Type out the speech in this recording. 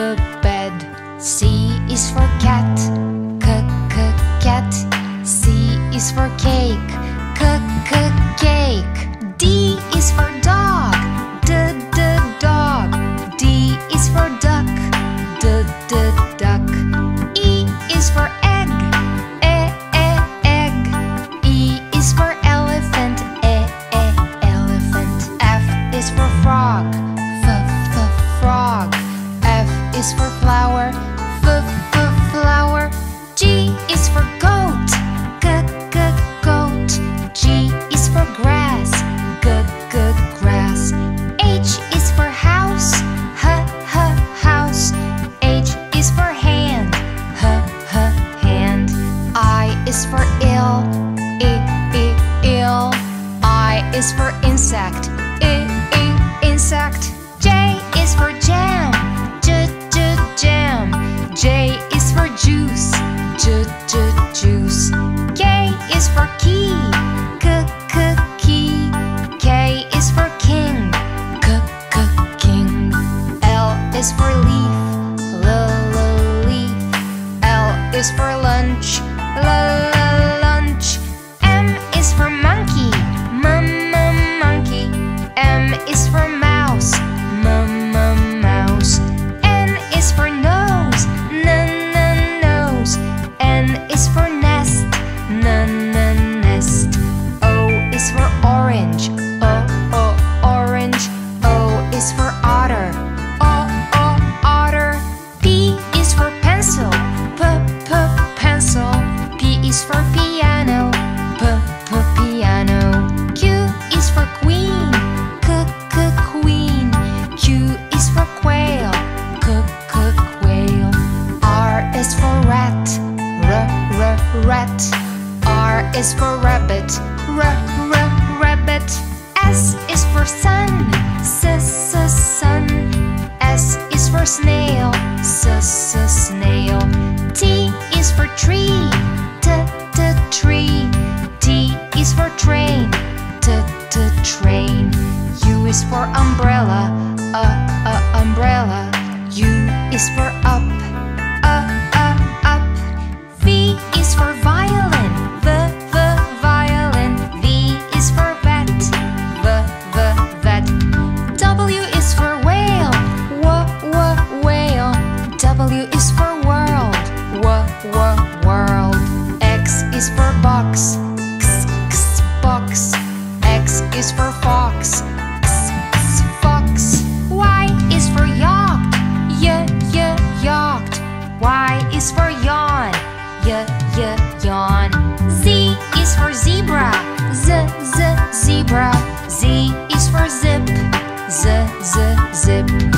bed. C is for cat, cat. C is for cake, cake. D is for dog, dog. D is for duck, duck. E is for egg, egg. E is for elephant, elephant. F is for frog, frog. F is for flower, flower. G is for goat, goat. G is for grass, grass. H is for house, house. H is for hand, hand. I is for ill, ill. I is for insect, insect. J is for jam, jam. J is for juice, juice. K is for key, key. K is for king, king. L is for leaf, leaf. L is for lunch, lunch. M is for monkey, monkey. M is for mouse, mouse. N is for nose, nose. N is for nest, nest. O is for orange, orange. O is for otter, otter. P is for pencil, pencil. P is for piano, piano. Q is for queen, queen. Q is for quail, quail. R is for rat, rat. R is for rabbit, rabbit. S is for sun, sun. S is for snail, snail. T is for tree, tree. T is for train, train. U is for umbrella, umbrella. U is for up, up. V is for violin, violin. V is for vet, vet. W is for whale, whale. W is for world, world. X is for box, box. X is for fox, fox. Y is for yacht, yacht. Y is for yawn, yawn. Z is for zebra, zebra. Z is for zip, zip.